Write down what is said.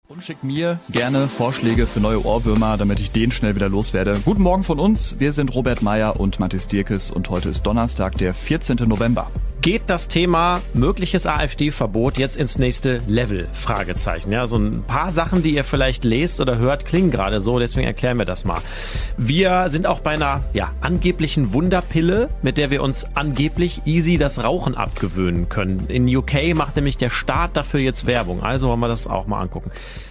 Und schickt mir gerne Vorschläge für neue Ohrwürmer, damit ich den schnell wieder loswerde. Guten Morgen von uns, wir sind Robert Meyer und Mathis Dierkes und heute ist Donnerstag, der 14. November. Geht das Thema mögliches AfD-Verbot jetzt ins nächste Level? Fragezeichen. Ja, so ein paar Sachen, die ihr vielleicht lest oder hört, klingen gerade so, deswegen erklären wir das mal. Wir sind auch bei einer angeblichen Wunderpille, mit der wir uns angeblich easy das Rauchen abgewöhnen können. In UK macht nämlich der Staat dafür jetzt Werbung, also wollen wir das auch mal angucken.